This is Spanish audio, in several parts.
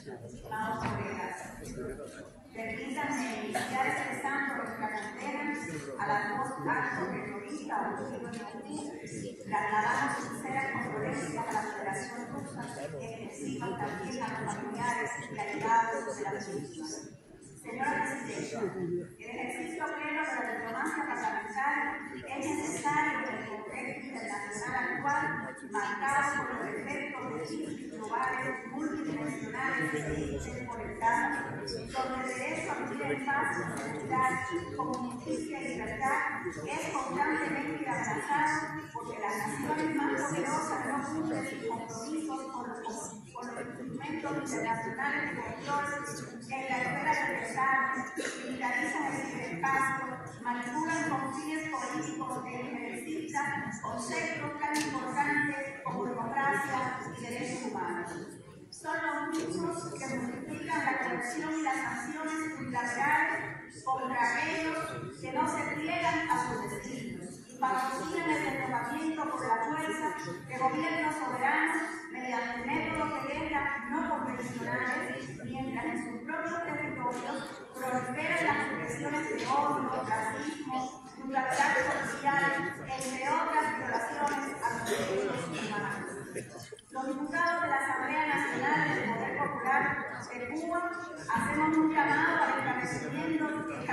Estimados colegas, permítanme iniciar expresando nuestra condena a las dos actos terroristas ocurridos en Moscú. Trasladamos sinceras condolencias a la Federación Rusa y expresivas también a los familiares y allegados de las víctimas. Señora Presidenta, el ejercicio pleno de la diplomacia parlamentaria es necesario en el contexto internacional actual, marcado por los efectos de crisis globales multidimensionales e interconectadas, donde el derecho a vivir en paz y seguridad, con justicia y libertad es constantemente amenazado porque las naciones más poderosas no cumplen sus compromisos con los instrumentos internacionales de control en la esfera del Estado, militarizan el ciberespacio, manipulan con fines políticos e injerencistas conceptos tan importantes como democracia y derechos humanos. Son los mismos que multiplican la corrupción y las sanciones unilaterales contra aquellos que no se pliegan a sus destinos y patrocinan el derrocamiento por la fuerza de gobiernos soberanos mediante métodos de guerra no convencionales, mientras en sus propios territorios proliferan las expresiones de odio, racismo, brutalidad policial, entre otras violaciones a los derechos humanos. Los diputados de la Asamblea Nacional del Poder Popular de Cuba hacemos un llamado al establecimiento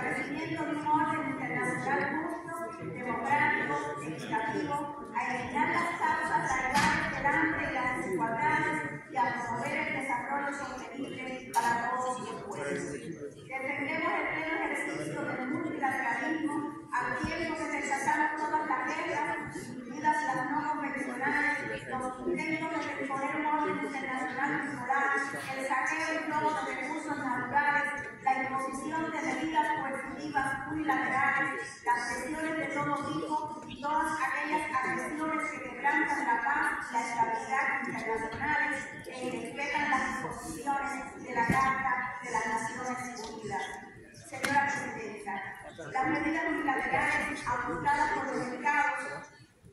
de un orden internacional justo, democrático, equitativo, a eliminar las causas raivales del hambre y las desigualdades y a promover el desarrollo sostenible para todos los pueblos. Defendemos el pleno ejercicio del multilateralismo, al tiempo que rechazamos todas las guerras, incluidas las no convencionales, los intentos de imponer un orden internacional bipolar, el saqueo y robo de recursos naturales, la imposición de medidas coercitivas unilaterales, las presiones de todo tipo y todas aquellas agresiones que quebrantan la paz y la estabilidad internacionales e irrespetan las disposiciones de la Carta de las Naciones Unidas. Señora Presidenta, las medidas unilaterales adoptadas por los mercados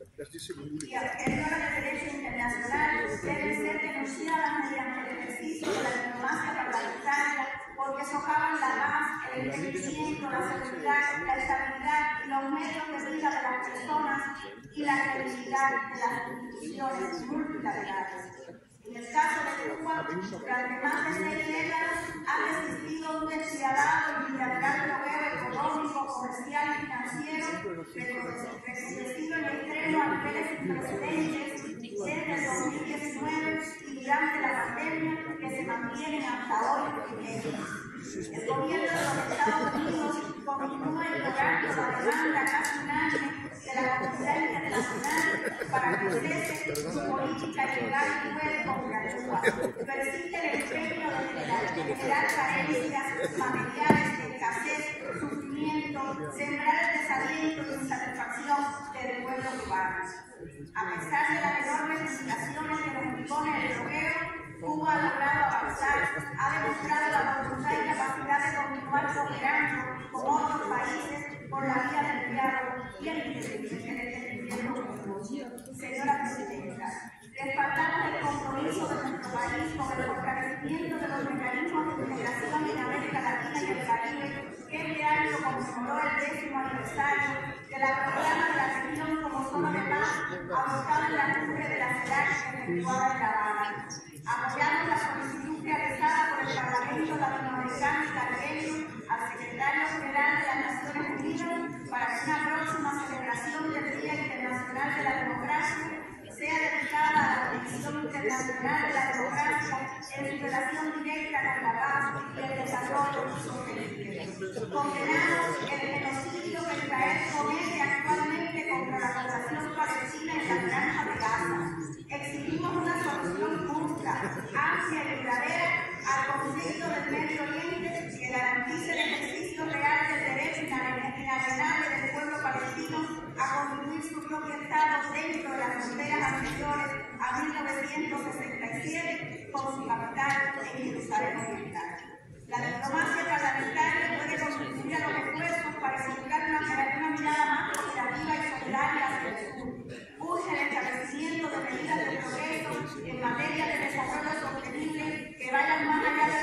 y exteriores del derecho internacional deben ser denunciadas mediante el ejercicio de la diplomacia parlamentaria porque socavan la paz, el entendimiento, la seguridad, la estabilidad y los medios de vida de las personas y la credibilidad de las instituciones multilaterales. En el caso de Cuba, durante más de 6 décadas ha existido un despiadado y unilateral bloqueo económico, comercial y financiero, recrudecido en extremo a niveles sin precedentes desde el 2019 y durante la pandemia que se mantienen hasta hoy vigentes. El gobierno de los Estados Unidos continúa ignorando la demanda casi unánime de la comunidad internacional para que cese su política ilegal y cruel contra Cuba. Persiste el empeño de generar carencias materiales, escasez, sufrimiento, sembrar el desaliento y insatisfacción del pueblo cubano. A pesar de las enormes limitaciones que nos impone el bloqueo, Cuba ha logrado avanzar, ha demostrado la voluntad y capacidad de continuar cooperando con otros países por la vía del diálogo y el entendimiento común. Señora Presidenta, respaldamos el compromiso de nuestro país con el fortalecimiento de los mecanismos de integración en América Latina y el Caribe, que este año conmemoró el 10º aniversario de la proclama de la región como zona de paz adoptada en la cumbre de la CELAC efectuada en La Habana. Apoyamos la solicitud realizada por el Parlamento Latinoamericano y Caribeño al Secretario General de las Naciones Unidas para que una próxima celebración del Día Internacional de la Democracia sea dedicada a la Comisión Internacional de la Democracia en su relación directa con la paz y el desarrollo sostenible. Condenamos el genocidio que Israel comete actualmente contra la población palestina en la Franja de Gaza. Exigimos una solución justa, amplia y duradera al conflicto del Medio Oriente que garantice el ejercicio real del derecho inalienable del pueblo palestino a construir su propio Estado dentro de las fronteras anteriores a 1967 con su capital en Jerusalén Oriental. La diplomacia parlamentaria puede contribuir a los esfuerzos para involucrar una mirada más cooperativa y solidaria hacia el sur. Urge el establecimiento de medidas de progreso en materia de desarrollo sostenible que vayan más allá de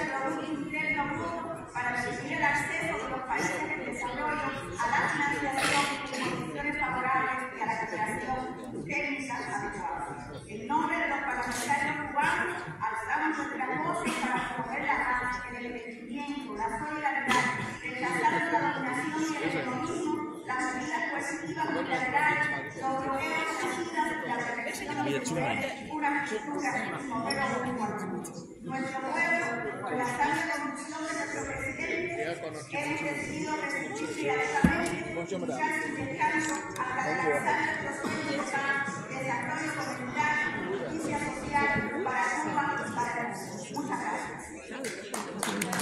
técnicas adecuadas. En nombre de los parlamentarios cubanos, alzamos nuestras voces para promover la paz, el entendimiento, la solidaridad, rechazando la dominación y el egoísmo, las medidas coercitivas unilaterales, los bloqueos suicidas y la represión de una cultura y modelo único. Nuestro pueblo, con la sabia conducción de nuestro presidente, hemos decidido resistir directamente y luchar sin descanso hasta realizar nuestros sueños de paz, desarrollo comunitario, justicia social para Cuba y para el mundo. Muchas gracias.